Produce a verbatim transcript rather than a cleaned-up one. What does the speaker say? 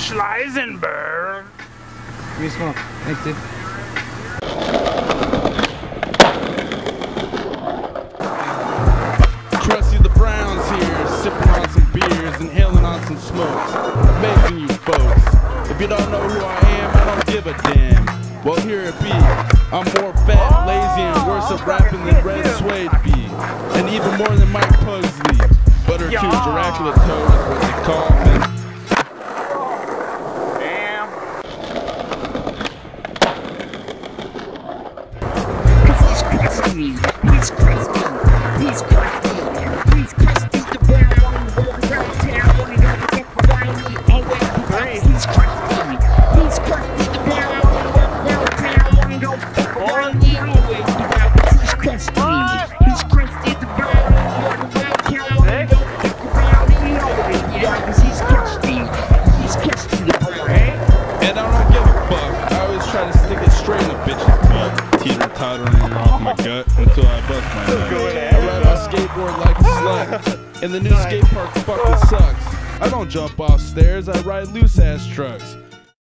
Schleisenberg. Give me a smoke. Thanks, dude. Krusty the Brown's here, sipping on some beers, inhaling on some smokes. Amazing you folks. If you don't know who I am, I don't give a damn. Well, here it be. I'm more fat, lazy, and worse at rapping than Red Suede be. And even more than Mike Pugsley. Butter two Dracula Toad is what they call me. Damn. Cause he's crusty, he's crusty, he's crusty, he's crusty the brown, walk around town, wanna go get around me, always because he's crusty, he's crusty the brown, walk around town, wanna go get around me, always because he's crusty, he's crusty the brown, walk around town, wanna go get around me, always because he's crusty, he's crusty the brown. And I don't give a fuck. I always try to stick it straight in a bitch's butt. Teeter tottering off my gut until I bust my nut. I ride my skateboard like a slut. And the new skate park fucking sucks. I don't jump off stairs, I ride loose ass trucks.